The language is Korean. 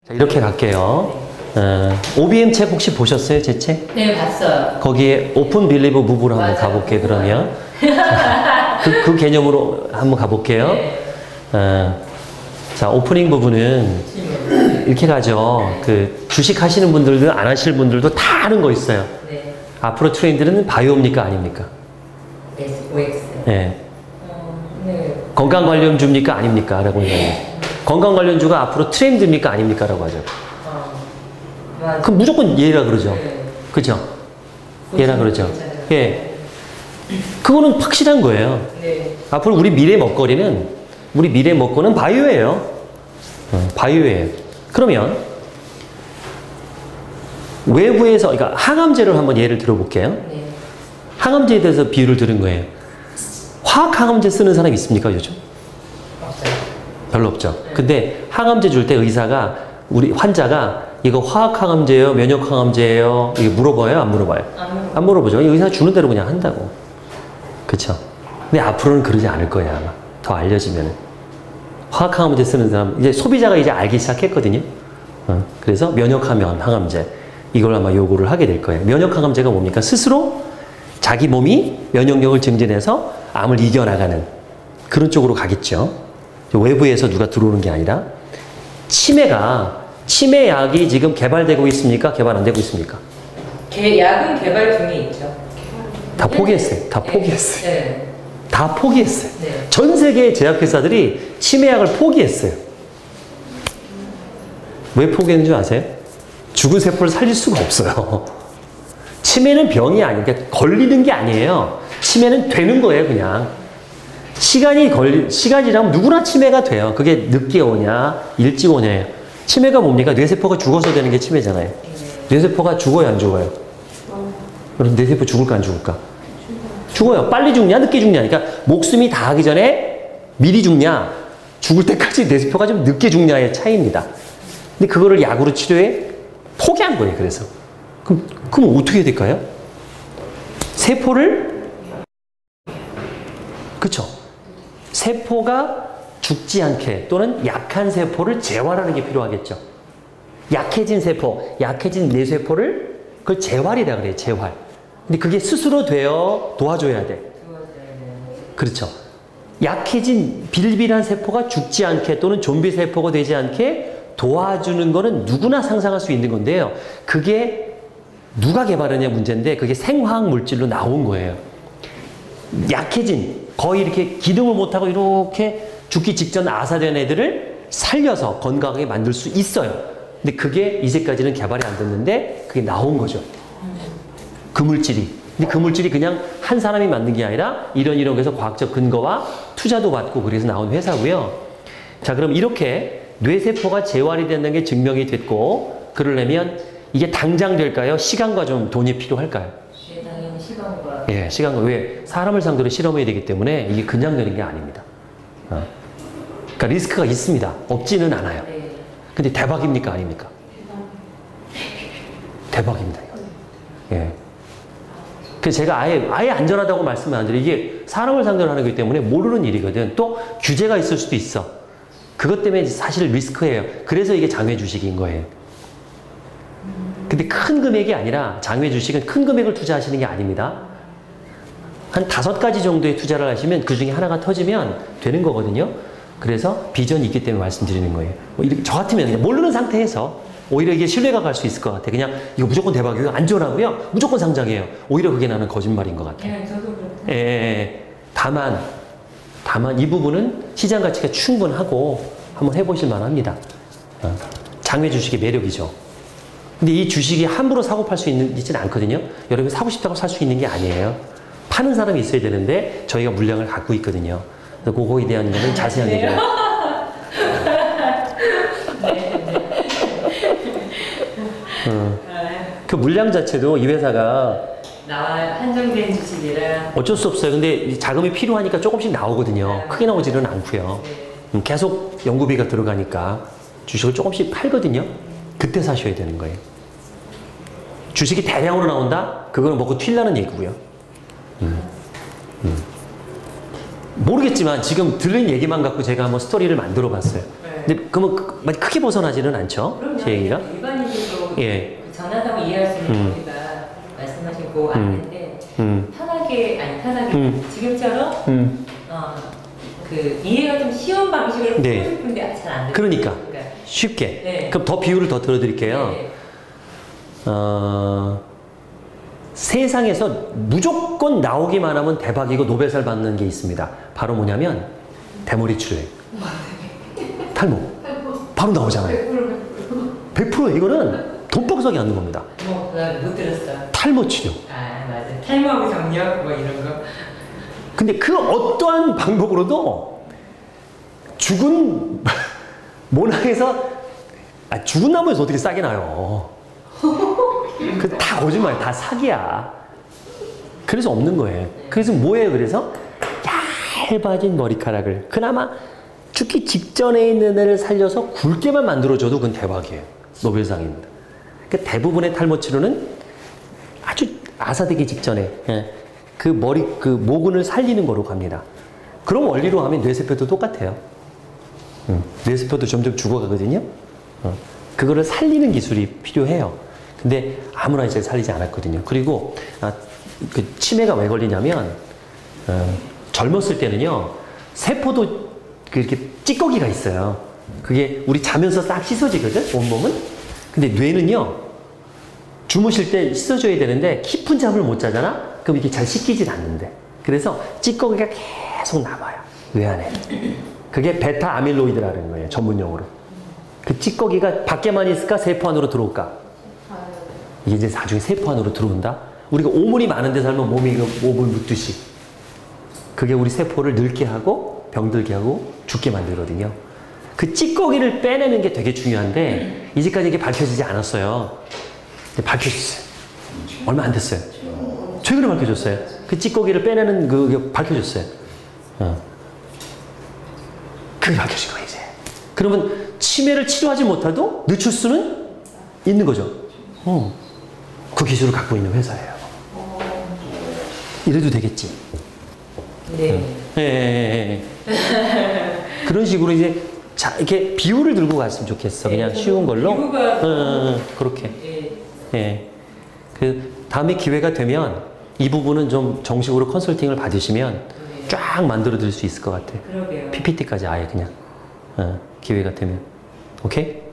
자, 이렇게 갈게요. OBM 책 혹시 보셨어요? 제 책? 네, 봤어요. 거기에 오픈 빌리브 무브로 한번 맞아요. 가볼게요, 그러면. 자, 그 개념으로 한번 가볼게요. 네. 자, 오프닝 부분은 이렇게 가죠. 그 주식 하시는 분들도 안 하시는 분들도 다 아는 거 있어요. 네. 앞으로 트렌드는 바이오입니까? 아닙니까? OX. 네. 네. 건강 관련주입니까? 아닙니까? 라고 얘기해요. 건강 관련주가 앞으로 트렌드입니까? 아닙니까? 라고 하죠. 맞아요. 그럼 무조건 얘라 그러죠. 네. 그죠? 얘라 그러죠. 괜찮아요. 예. 그거는 확실한 거예요. 네. 앞으로 우리 미래 먹거리는 바이오예요. 바이오예요. 그러면 외부에서, 그러니까 항암제를 한번 예를 들어볼게요. 네. 항암제에 대해서 비유를 들은 거예요. 화학 항암제 쓰는 사람 있습니까, 요즘? 없어요. 별로 없죠. 근데 항암제 줄 때 의사가, 우리 환자가 이거 화학 항암제예요, 면역 항암제예요, 이게 물어봐요, 안 물어봐요? 안 물어보죠. 의사가 주는 대로 그냥 한다고. 그쵸? 근데 앞으로는 그러지 않을 거예요, 아마. 더 알려지면은. 화학 항암제 쓰는 사람, 이제 소비자가 이제 알기 시작했거든요. 그래서 면역 항암제. 이걸 아마 요구를 하게 될 거예요. 면역 항암제가 뭡니까? 스스로 자기 몸이 면역력을 증진해서 암을 이겨나가는 그런 쪽으로 가겠죠. 외부에서 누가 들어오는 게 아니라. 치매약이 지금 개발되고 있습니까? 개발 안 되고 있습니까? 약은 개발 중에 있죠. 다 포기했어요. 다 포기했어요. 네. 다 포기했어요. 네. 전 세계의 제약회사들이 치매약을 포기했어요. 왜 포기했는 줄 아세요? 죽은 세포를 살릴 수가 없어요. 치매는 병이 아니니까 걸리는 게 아니에요. 치매는 되는 거예요, 그냥. 시간이 지나면 누구나 치매가 돼요. 그게 늦게 오냐, 일찍 오냐예요. 치매가 뭡니까? 뇌세포가 죽어서 되는 게 치매잖아요. 뇌세포가 죽어요, 안 죽어요? 그럼 뇌세포 죽을까, 안 죽을까? 죽어요. 빨리 죽냐, 늦게 죽냐. 그러니까 목숨이 다하기 전에 미리 죽냐, 죽을 때까지 뇌세포가 좀 늦게 죽냐의 차이입니다. 근데 그거를 약으로 치료해 포기한 거예요, 그래서. 그럼 어떻게 해야 될까요? 그쵸? 세포가 죽지 않게 또는 약한 세포를 재활하는 게 필요하겠죠. 약해진 뇌세포를 그걸 재활이라 그래요, 재활. 근데 그게 스스로 되어 도와줘야 돼. 그렇죠. 약해진 빌빌한 세포가 죽지 않게 또는 좀비 세포가 되지 않게 도와주는 거는 누구나 상상할 수 있는 건데요. 그게 누가 개발하냐 문제인데 그게 생화학 물질로 나온 거예요. 약해진, 거의 이렇게 기능을 못하고 이렇게 죽기 직전 아사된 애들을 살려서 건강하게 만들 수 있어요. 근데 그게 이제까지는 개발이 안 됐는데 그게 나온 거죠. 그 물질이. 근데 그 물질이 그냥 한 사람이 만든 게 아니라 이런 해서 과학적 근거와 투자도 받고 그래서 나온 회사고요. 자, 그럼 이렇게 뇌세포가 재활이 된다는 게 증명이 됐고 그러려면 이게 당장 될까요? 시간과 좀 돈이 필요할까요? 당연히 시간과. 예, 시간과. 왜? 사람을 상대로 실험해야 되기 때문에 이게 그냥 되는 게 아닙니다. 그러니까 리스크가 있습니다. 없지는 않아요. 네. 근데 대박입니까? 아닙니까? 대박입니다. 이거. 예. 그래서 제가 아예 안전하다고 말씀을 안 드려요. 이게 사람을 상대로 하는 거기 때문에 모르는 일이거든. 또 규제가 있을 수도 있어. 그것 때문에 사실 리스크예요. 그래서 이게 장외 주식인 거예요. 근데 큰 금액이 아니라 장외 주식은 큰 금액을 투자하시는 게 아닙니다. 한 5가지 정도의 투자를 하시면 그 중에 하나가 터지면 되는 거거든요. 그래서 비전이 있기 때문에 말씀드리는 거예요. 이렇게 저 같으면 그냥 모르는 상태에서 오히려 이게 신뢰가 갈 수 있을 것 같아요. 그냥 이거 무조건 대박이에요. 안전하고요. 무조건 상장해요. 오히려 그게 나는 거짓말인 것 같아요. 네, 저도 그렇다. 예. 다만 이 부분은 시장 가치가 충분하고 한번 해보실 만합니다. 장외 주식의 매력이죠. 근데 이 주식이 함부로 사고 팔 수 있지는 않거든요. 여러분이 사고 싶다고 살 수 있는 게 아니에요. 파는 사람이 있어야 되는데 저희가 물량을 갖고 있거든요. 그래서 그거에 대한 거는 자세한 얘기를. 그 물량 자체도 이 회사가 나와 한정된 주식이라 어쩔 수 없어요. 근데 자금이 필요하니까 조금씩 나오거든요. 크게 나오지는 않고요. 계속 연구비가 들어가니까 주식을 조금씩 팔거든요. 그때 사셔야 되는 거예요. 주식이 대량으로 나온다? 그거는 먹고 튈라는 얘기고요. 모르겠지만 지금 들은 얘기만 갖고 제가 한번 스토리를 만들어 봤어요. 네. 근데 그러면 크게 벗어나지는 않죠? 그럼요. 제 얘기가? 일반인들도 예. 그 전화상을 이해할 수 있는 거리가 말씀하신 그 안인데 편하게 지금처럼 그 이해가 좀 쉬운 방식으로 네. 풀고 싶은데 잘 안 돼요. 그러니까 쉽게. 네. 그럼 더 비유를 더 들어드릴게요. 네. 세상에서 무조건 나오기만 하면 대박이고 노벨상 받는 게 있습니다. 바로 뭐냐면 대머리 치료예요. 탈모. 바로 나오잖아요. 100% 이거는 돈박스하게 앉는 겁니다. 못 들었어. 탈모 치료. 아, 맞아. 탈모하고 정력 뭐 이런 거. 근데 그 어떠한 방법으로도 죽은 모낭에서 죽은 나무에서 어떻게 싹이 나요? 그 다 거짓말, 다 사기야. 그래서 없는 거예요. 그래서 뭐예요? 그래서 얇아진 머리카락을 그나마 죽기 직전에 있는 애를 살려서 굵게만 만들어줘도 그건 대박이에요. 노벨상입니다. 그러니까 대부분의 탈모 치료는 아주 아사되기 직전에 그 모근을 살리는 거로 갑니다. 그런 원리로 하면 뇌세포도 똑같아요. 뇌세포도 점점 죽어가거든요. 그거를 살리는 기술이 필요해요. 근데 아무나 이제 살리지 않았거든요. 그리고 그 치매가 왜 걸리냐면 젊었을 때는요 세포도 이렇게 찌꺼기가 있어요. 그게 우리 자면서 싹 씻어지거든 온몸은. 근데 뇌는요 주무실 때 씻어줘야 되는데 깊은 잠을 못 자잖아. 그럼 이게 잘 씻기질 않는데. 그래서 찌꺼기가 계속 남아요 뇌 안에. 그게 베타 아밀로이드라는 거예요 전문용어로. 그 찌꺼기가 밖에만 있을까 세포 안으로 들어올까? 이게 이제 나중에 세포 안으로 들어온다. 우리가 오물이 많은 데 살면 몸이 오물 묻듯이 그게 우리 세포를 늙게 하고 병들게 하고 죽게 만들거든요. 그 찌꺼기를 빼내는 게 되게 중요한데 이제까지 이게 밝혀지지 않았어요. 밝혀졌어요. 얼마 안 됐어요. 최근에 밝혀졌어요. 그 찌꺼기를 빼내는 그게 밝혀졌어요. 그게 밝혀진 거예요 이제. 그러면 치매를 치료하지 못해도 늦출 수는 있는 거죠. 그 기술을 갖고 있는 회사예요. 이래도 되겠지. 네. 그런 식으로 이제 이렇게 비유를 들고 갔으면 좋겠어. 그냥 쉬운 걸로. 그렇게. 그 다음에 기회가 되면 이 부분은 좀 정식으로 컨설팅을 받으시면 쫙 만들어 드릴 수 있을 것 같아. 그러게요. PPT까지 아예 그냥 기회가 되면. 오케이?